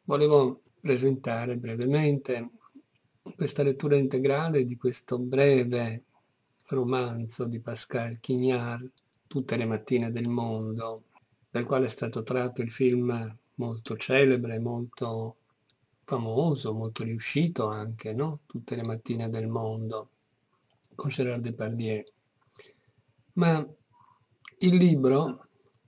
Volevo presentare brevemente questa lettura integrale di questo breve romanzo di Pascal Quignard, Tutte le mattine del mondo, dal quale è stato tratto il film molto celebre, molto famoso, molto riuscito anche, no? Tutte le mattine del mondo, con Gérard Depardieu. Ma il libro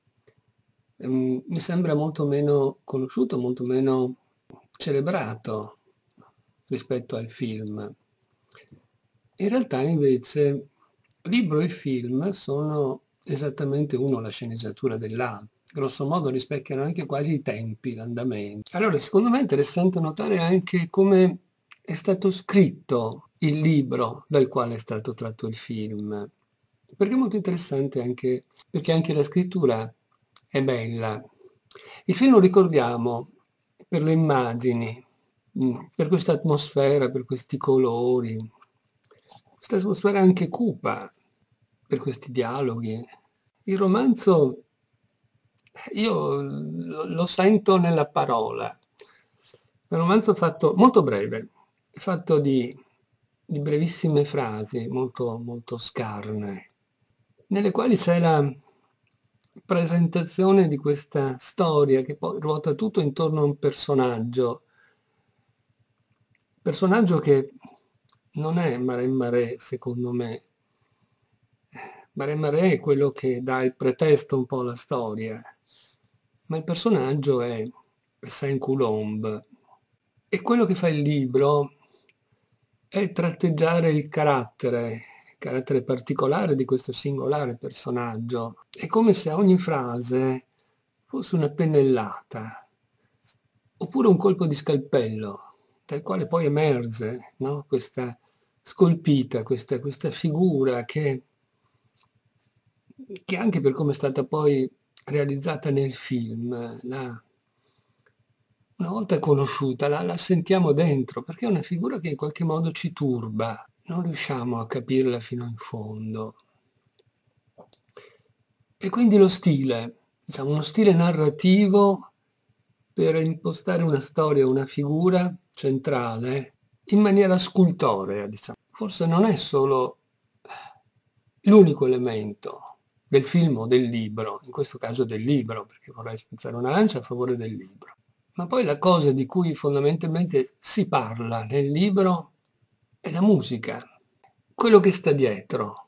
mi sembra molto meno conosciuto, molto meno celebrato rispetto al film. In realtà invece libro e film sono esattamente uno la sceneggiatura dell'altro. Grosso modo rispecchiano anche quasi i tempi, l'andamento. Allora, secondo me è interessante notare anche come è stato scritto il libro dal quale è stato tratto il film. Perché è molto interessante anche perché anche la scrittura è bella. Il film lo ricordiamo per le immagini, per questa atmosfera, per questi colori, questa atmosfera anche cupa, per questi dialoghi. Il romanzo, io lo sento nella parola. È un romanzo fatto molto breve, fatto di brevissime frasi, molto, molto scarne, nelle quali c'è la presentazione di questa storia che poi ruota tutto intorno a un personaggio che non è Maremma Re, secondo me. Maremma Re è quello che dà il pretesto un po' alla storia, ma il personaggio è Saint-Coulombe. E quello che fa il libro è tratteggiare il carattere particolare di questo singolare personaggio. È come se ogni frase fosse una pennellata, oppure un colpo di scalpello, dal quale poi emerge, no? Questa scolpita, questa figura che anche per come è stata poi realizzata nel film, una volta conosciuta, la sentiamo dentro, perché è una figura che in qualche modo ci turba, non riusciamo a capirla fino in fondo. E quindi lo stile, diciamo, uno stile narrativo per impostare una storia, una figura centrale in maniera scultorea, diciamo. Forse non è solo l'unico elemento del film o del libro, in questo caso del libro, perché vorrei spezzare una lancia a favore del libro. Ma poi la cosa di cui fondamentalmente si parla nel libro è la musica, quello che sta dietro,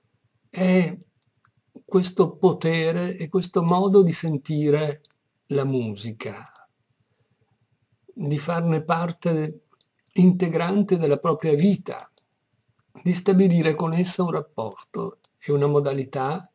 è questo potere e questo modo di sentire la musica, di farne parte integrante della propria vita, di stabilire con essa un rapporto e una modalità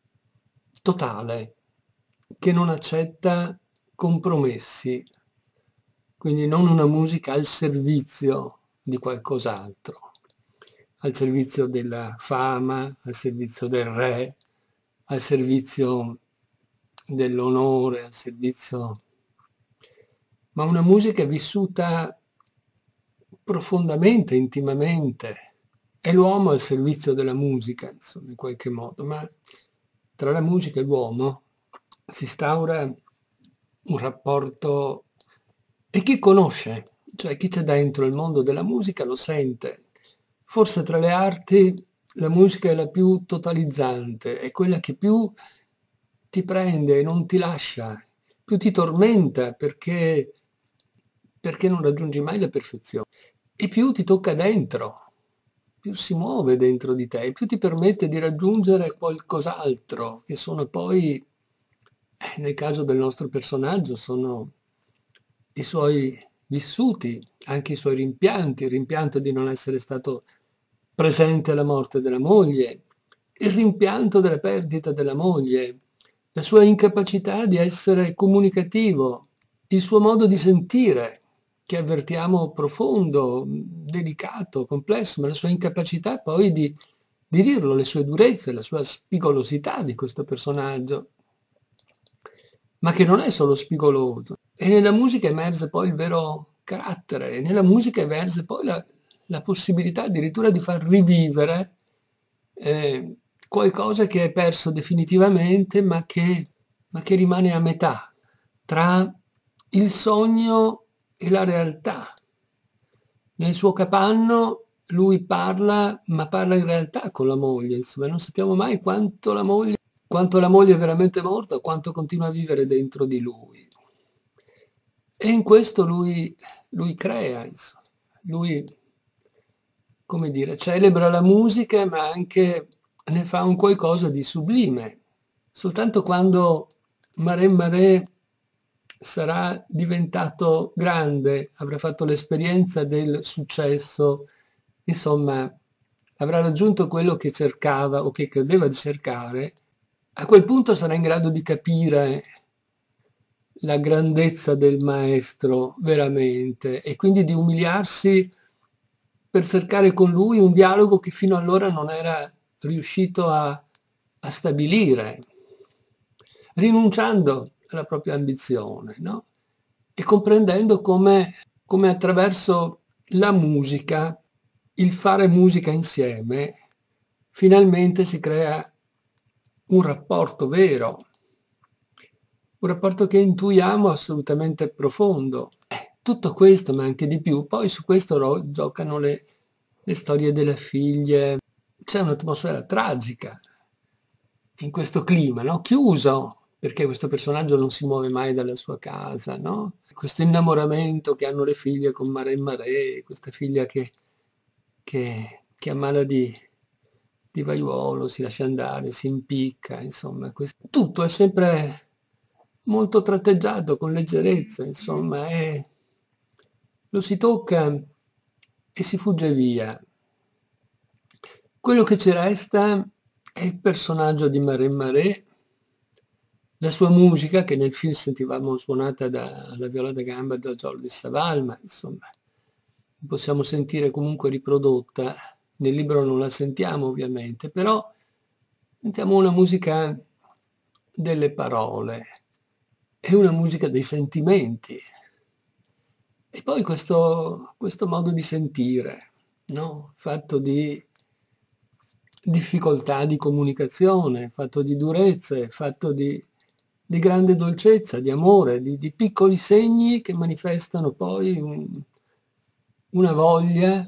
totale, che non accetta compromessi, quindi non una musica al servizio di qualcos'altro, al servizio della fama, al servizio del re, al servizio dell'onore, al servizio, ma una musica vissuta profondamente, intimamente. È l'uomo al servizio della musica, insomma, in qualche modo, ma tra la musica e l'uomo si instaura un rapporto e chi conosce, cioè chi c'è dentro il mondo della musica lo sente. Forse tra le arti la musica è la più totalizzante, è quella che più ti prende e non ti lascia, più ti tormenta perché non raggiungi mai la perfezione e più ti tocca dentro, più si muove dentro di te, più ti permette di raggiungere qualcos'altro, che sono poi, nel caso del nostro personaggio, sono i suoi vissuti, anche i suoi rimpianti, il rimpianto di non essere stato presente alla morte della moglie, il rimpianto della perdita della moglie, la sua incapacità di essere comunicativo, il suo modo di sentire, che avvertiamo profondo, delicato, complesso, ma la sua incapacità poi di dirlo, le sue durezze, la sua spigolosità di questo personaggio, ma che non è solo spigoloso. E nella musica emerge poi il vero carattere, e nella musica emerge poi la possibilità addirittura di far rivivere qualcosa che è perso definitivamente, ma che rimane a metà tra il sogno e la realtà. Nel suo capanno lui parla, ma parla in realtà con la moglie, insomma, non sappiamo mai quanto la moglie è veramente morta, quanto continua a vivere dentro di lui. E in questo lui crea, insomma. Lui, come dire, celebra la musica, ma anche ne fa un qualcosa di sublime. Soltanto quando Maré sarà diventato grande, avrà fatto l'esperienza del successo, insomma, avrà raggiunto quello che cercava o che credeva di cercare, a quel punto sarà in grado di capire la grandezza del maestro veramente e quindi di umiliarsi per cercare con lui un dialogo che fino allora non era riuscito a stabilire, rinunciando alla propria ambizione, no? E comprendendo come attraverso la musica, il fare musica insieme, finalmente si crea un rapporto vero, un rapporto che intuiamo assolutamente profondo. Tutto questo, ma anche di più. Poi su questo giocano le storie delle figlie. C'è un'atmosfera tragica in questo clima, no? Chiuso, perché questo personaggio non si muove mai dalla sua casa, no? Questo innamoramento che hanno le figlie con Maré, questa figlia che ammala di vaiuolo, si lascia andare, si impicca, insomma, tutto è sempre molto tratteggiato con leggerezza, insomma, lo si tocca e si fugge via. Quello che ci resta è il personaggio di Maré, la sua musica, che nel film sentivamo suonata dalla viola da gamba da Jordi Savall, ma insomma, possiamo sentire comunque riprodotta. Nel libro non la sentiamo ovviamente, però sentiamo una musica delle parole, è una musica dei sentimenti. E poi questo modo di sentire, no? Fatto di difficoltà di comunicazione, fatto di durezze, fatto di grande dolcezza, di amore, di piccoli segni che manifestano poi una voglia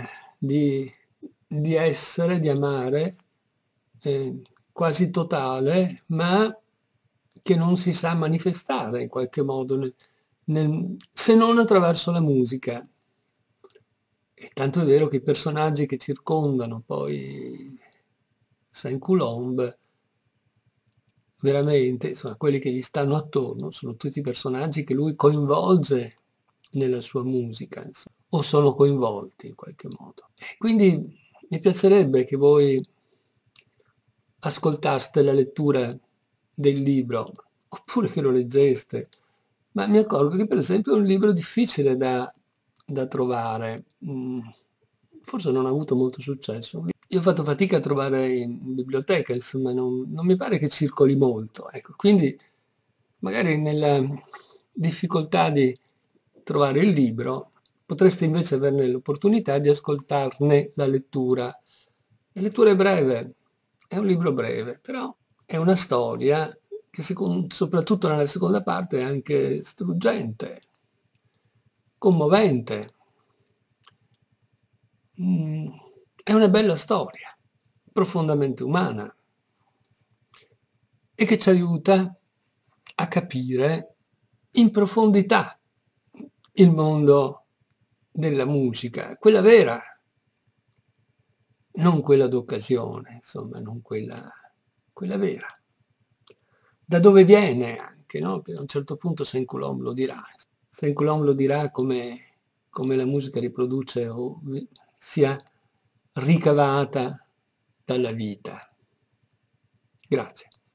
di essere, di amare, quasi totale, ma che non si sa manifestare in qualche modo, se non attraverso la musica. E tanto è vero che i personaggi che circondano poi Saint-Coulomb, veramente, insomma, quelli che gli stanno attorno, sono tutti personaggi che lui coinvolge nella sua musica, insomma, o sono coinvolti in qualche modo. E quindi mi piacerebbe che voi ascoltaste la lettura del libro, oppure che lo leggeste, ma mi accorgo che per esempio è un libro difficile da trovare. Forse non ha avuto molto successo. Io ho fatto fatica a trovare in biblioteca, insomma, non mi pare che circoli molto. Ecco. Quindi magari nella difficoltà di trovare il libro, potreste invece averne l'opportunità di ascoltarne la lettura. La lettura è breve, è un libro breve, però è una storia che soprattutto nella seconda parte è anche struggente, commovente. È una bella storia, profondamente umana e che ci aiuta a capire in profondità il mondo della musica, quella vera, non quella d'occasione, insomma, non quella vera. Da dove viene anche, no? Che a un certo punto Saint-Coulomb lo dirà. Saint-Coulomb lo dirà come la musica riproduce o sia ricavata dalla vita. Grazie.